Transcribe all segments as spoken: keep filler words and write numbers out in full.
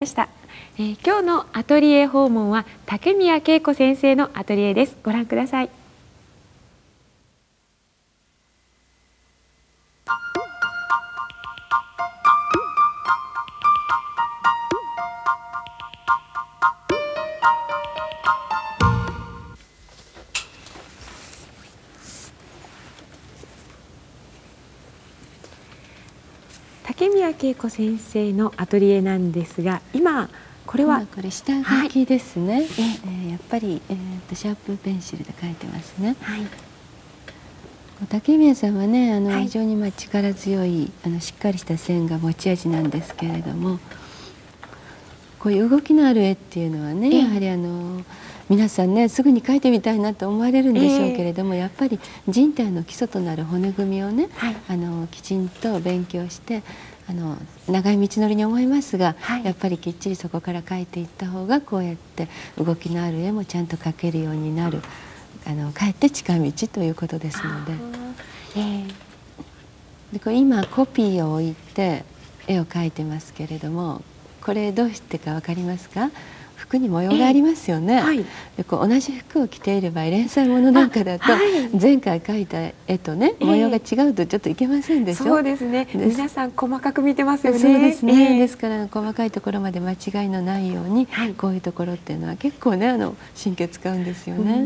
した。えー、今日のアトリエ訪問は竹宮恵子先生のアトリエです。ご覧ください。竹宮恵子先生のアトリエなんですが、今これはこれ下書きですね。はい、えー、やっぱり、えー、とシャープペンシルで書いてますね。はい、竹宮さんはね、あの、はい、非常にまあ力強いあのしっかりした線が持ち味なんですけれども、こういう動きのある絵っていうのはね、やはりあの皆さんねすぐに描いてみたいなと思われるんでしょうけれども、えー、やっぱり人体の基礎となる骨組みをね、はい、あのきちんと勉強してあの長い道のりに思いますが、はい、やっぱりきっちりそこから描いていった方がこうやって動きのある絵もちゃんと描けるようになる、あのかえって近道ということですので。えー、でこれ今コピーを置いて絵を描いてますけれども、これどうしてか分かりますか？服に模様がありますよね。えーはい、でこう同じ服を着ていれば連載ものなんかだと、はい、前回描いた絵とね模様が違うとちょっといけませんでしょ。 そうですね。皆さん細かく見てますよね。 そうですね。えー、ですから細かいところまで間違いのないように、はい、こういうところっていうのは結構ねあの神経使うんですよね。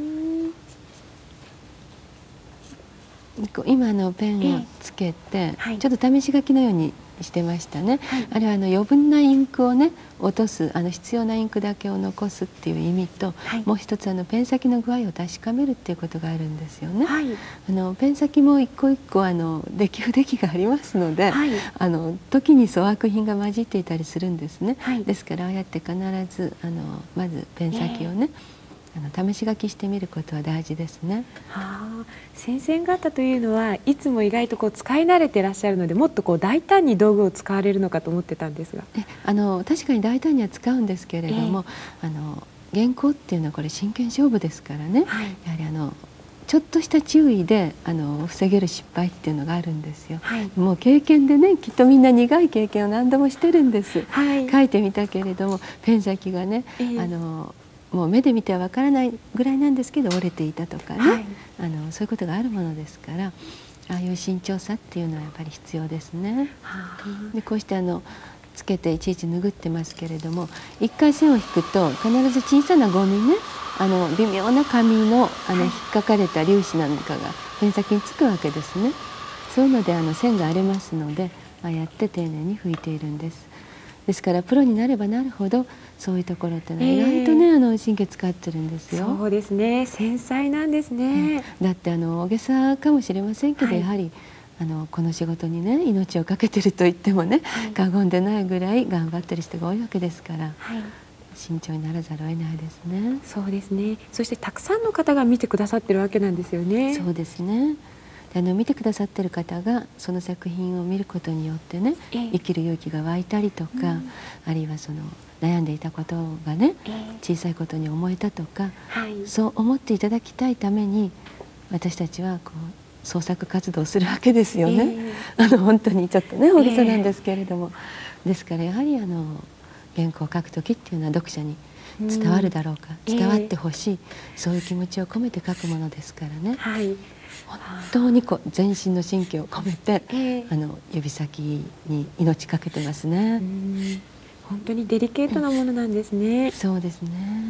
今のペンをつけて、えーはい、ちょっと試し書きのようにしてましたね。はい、あれはあの余分なインクをね落とす、あの必要なインクだけを残すっていう意味と、はい、もう一つあのペン先の具合を確かめるっていうことがあるんですよね。はい、あのペン先も一個一個あの出来不出来がありますので、はい、あの時に粗悪品が混じっていたりするんですね。はい、ですからああやって必ずあのまずペン先をね、えーあの試し書きしてみることは大事ですね。 はあ、先生方というのはいつも意外とこう使い慣れてらっしゃるので、もっとこう大胆に道具を使われるのかと思ってたんですが、 えあの確かに大胆には使うんですけれども、えー、あの原稿っていうのはこれ真剣勝負ですからね、はい、やはりあのちょっとした注意であの防げる失敗っていうのがあるんですよ。はい、もう経験でね、きっとみんな苦い経験を何度もしてるんです。はい、書いてみたけれどもペン先がね、えー、あのもう目で見てはわからないぐらいなんですけど折れていたとかね、はい、あのそういうことがあるものですから、ああいう慎重さっていうのはやっぱり必要ですね。でこうしてあのつけていちいち拭ってますけれども、一回線を引くと必ず小さなゴミね、あの微妙な紙のあの引っかかれた粒子なんかがペン先につくわけですね。そういうのであの線が荒れますので、ああやって丁寧に拭いているんです。ですからプロになればなるほどそういうところってのは意外とね、えー、あの神経使ってるんですよ。 そうですね、繊細なんですね。 うん、だってあの大げさかもしれませんけど、はい、やはりあのこの仕事にね命を懸けてると言ってもね、はい、過言でないぐらい頑張ってる人が多いわけですから、はい、慎重にならざるを得ないですね。 そうですね。そしてたくさんの方が見てくださってるわけなんですよね。 そうですね。あの見てくださってる方がその作品を見ることによってね、えー、生きる勇気が湧いたりとか、うん、あるいはその悩んでいたことがね、えー、小さいことに思えたとか、はい、そう思っていただきたいために私たちはこう創作活動をするわけですよね。えー、あの本当にちょっとね大げさなんですけれども、えー、ですからやはりあの原稿を書く時っていうのは読者に伝わるだろうか、うん、伝わってほしい、えー、そういう気持ちを込めて書くものですからね。はい、本当にこう全身の神経を込めて、えー、あの指先に命かけてますね。うん、 本当にデリケートなものなんですね。 そうですね。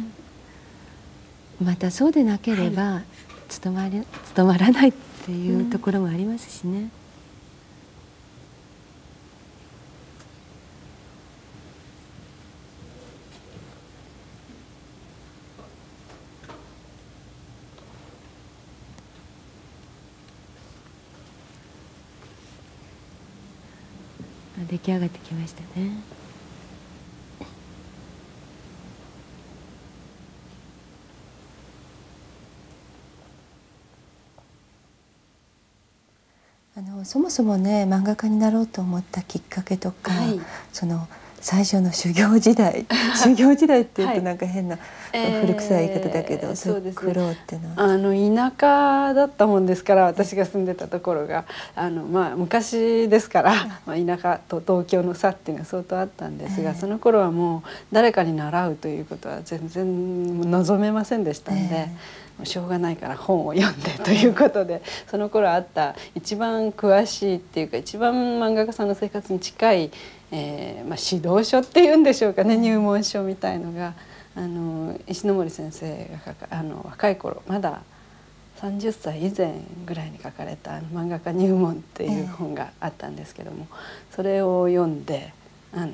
またそうでなければ、はい、務まり務まらないっていうところもありますしね。出来上がってきましたね。あのそもそもね漫画家になろうと思ったきっかけとか、はい、その最初の修行時代修行時代っていうとなんか変な、はい、古臭い言い方だけど、えー、そうですね、苦労ってのはあの田舎だったもんですから、私が住んでたところがあの、まあ、昔ですから、まあ、田舎と東京の差っていうのは相当あったんですが、えー、その頃はもう誰かに習うということは全然望めませんでしたんで。えーしょうがないから本を読んでということで、その頃あった一番詳しいっていうか一番漫画家さんの生活に近い、えーまあ、指導書っていうんでしょうかね、入門書みたいのがあの石森先生が書かあの若い頃まださんじゅっさい以前ぐらいに書かれた「漫画家入門」っていう本があったんですけども、それを読んであの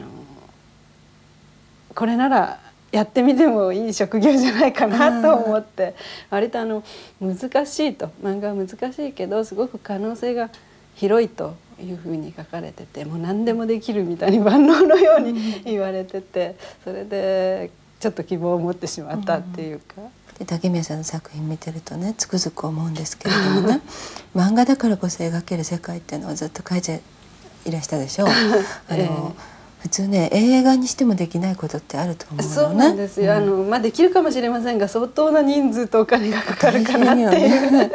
これならやってみてもいい職業じゃないかなと思って、割とあの難しいと、漫画は難しいけどすごく可能性が広いというふうに書かれてて、もう何でもできるみたいに万能のように言われてて、それでちょっと希望を持ってしまったっていうか。 で竹宮さんの作品見てるとねつくづく思うんですけれどもね漫画だからこそ描ける世界っていうのをずっと描いていらしたでしょう。あの、えー普通ね映画にしてもできないことってあると思うのね。 そうなんですよ、うん、あのまあできるかもしれませんが相当な人数とお金がかかるかなっていう、ね、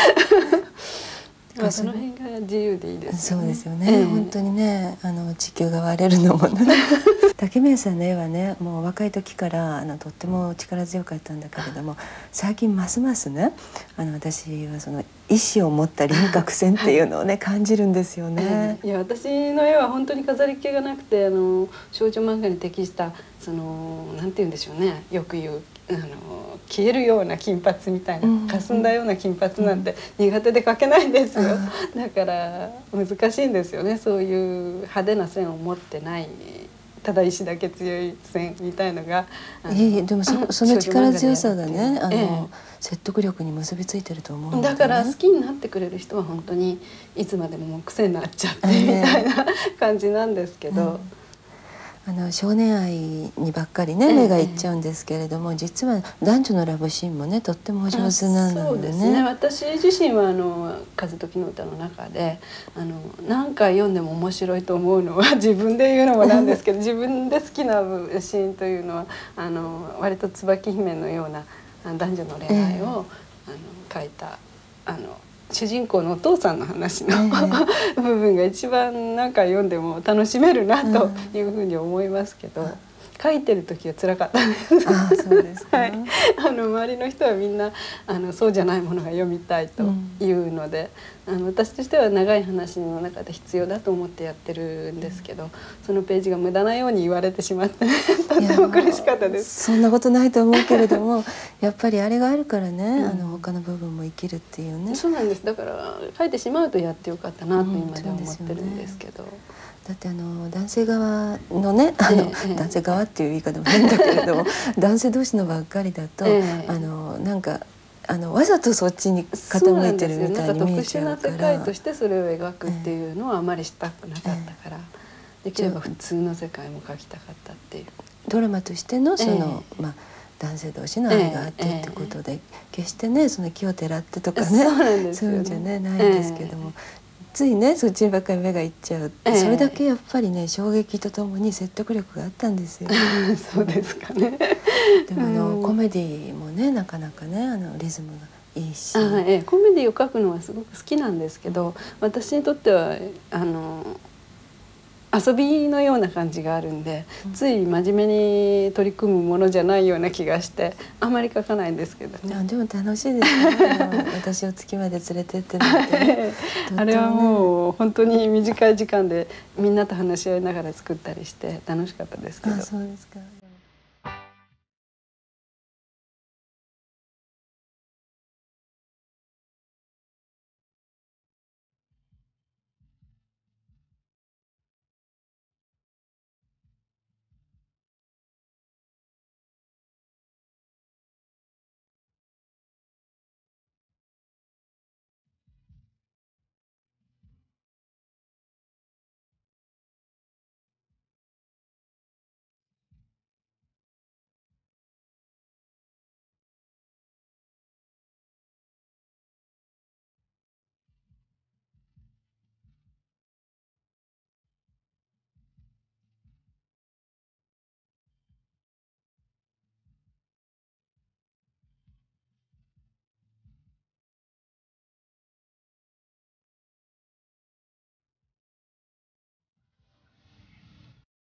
まあその辺が自由でいいですよね。 そうですよね、えー、本当にねあの地球が割れるのもね竹宮さんの絵はねもう若い時からあのとっても力強かったんだけれども、最近ますますねあの私はその意志を持った輪郭線っていうのをね感じるんですよね。 いや私の絵は本当に飾り気がなくて、あの少女漫画に適したそのなんて言うんでしょうね、よく言うあの消えるような金髪みたいな、霞んだような金髪なんて苦手で描けないんですよ。だから難しいんですよね、そういう派手な線を持ってない。ただ石だけ強い線みたいのが、 いえいえでも そ, その力強さがねあの、ええ、説得力に結びついてると思うんだ、ね、 だから好きになってくれる人は本当にいつまでももう癖になっちゃってみたいな感じなんですけど、うんあの少年愛にばっかりね目がいっちゃうんですけれども、ええ、実は男女のラブシーンもねとってもお上手なのでね。 そうですね、私自身はあの「風時の歌」の中であの何回読んでも面白いと思うのは自分で言うのもなんですけど自分で好きなシーンというのはあの割と椿姫のような男女の恋愛を、ええ、あの書いたあの主人公のお父さんの話の、えー、部分が一番何回読んでも楽しめるなというふうに思いますけど、うん、書いてる時は辛かったです。 あ、そうですか。はい、 あの周りの人はみんなあのそうじゃないものが読みたいというので、うん、あの私としては長い話の中で必要だと思ってやってるんですけど、そのページが無駄なように言われてしまってとっても苦しかったです。 そんなことないと思うけれどもやっぱりあれがあるからね、うん、あの他の部分も生きるっていうね。 そうなんです。だから書いてしまうとやってよかったなと今では思ってるんですけど。うんだってあの男性側のねあの、ええ、男性側っていう言い方も変だけれども男性同士のばっかりだと、え、あのなんかあのわざとそっちに傾いてるみたいに見えちゃうから、 特殊な世界としてそれを描くっていうのはあまりしたくなかったから、できれば普通の世界も描きたかったっていう。 ドラマとしてのその、まあ男性同士の愛があってってことで、決してねその木をてらってとかねそういうんじゃねないんですけども。ついねそっちにばっかり目がいっちゃう、えー、それだけやっぱりね衝撃とともに説得力があったんですよ。 そうですかね。 でもあの、うん、コメディもねなかなかねあのリズムがいいし、 あ、えー、コメディを書くのはすごく好きなんですけど、私にとってはあの遊びのような感じがあるんで、うん、つい真面目に取り組むものじゃないような気がしてあまり書かないんですけどね。 あでも楽しいですね私を月まで連れてってなんて、ね、 あれはもう本当に短い時間でみんなと話し合いながら作ったりして楽しかったですけど。 あ、そうですか。